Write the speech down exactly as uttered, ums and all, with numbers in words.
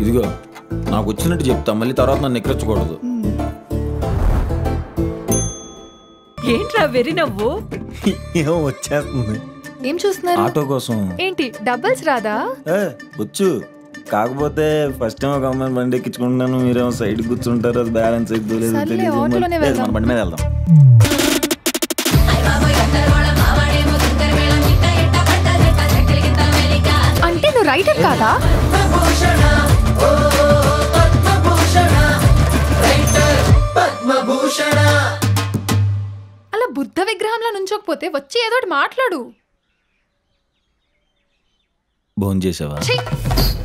ఇదిగో నాకు వచ్చినట్టు చెప్తా, మళ్ళీ తర్వాత నన్ను ఎక్కరచ్చకూడదు. ఏంట్రా వెర్రి నవ్వు? ఏమో వచ్చేస్తుంది. ఏం చూస్తున్నారు? ఆటో కోసం. ఏంటి డబుల్స్ రాదా? వచ్చు, కాకపోతే ఫస్ట్ టైం ఒక అమ్మాయిని బండి ఎక్కించుకుంటున్నాను, మీరేమో సైడ్ కూర్చుంటారు, అది బ్యాలెన్స్ అయిపోలేదు. మన బండి మీద వెళ్దాం. అంటే నువ్వు రైటర్ కాదా? అలా బుద్ధ విగ్రహంలో నుంచోకపోతే వచ్చి ఏదో మాట్లాడు. భోజనం చేసావా?